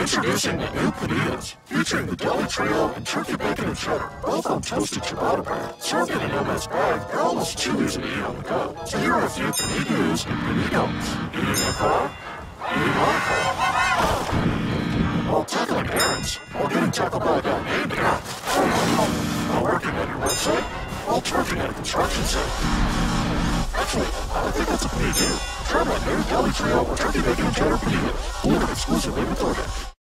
Introducing the new panitas, featuring the deli trio and turkey bacon and cheddar, both on toasted ciabatta bread. Served in a no-mess bag, they're almost too easy to eat on the go. So here are a few panitos and panitos. Eating in a car? Eating on a car? While tackling errands, or getting tackled by a guy named Aaron. While working on your website, while twerking at a construction site. Actually, I think that's a panito. Try my new deli trio or turkey bacon and cheddar panito. Ordered exclusively with DoorDash.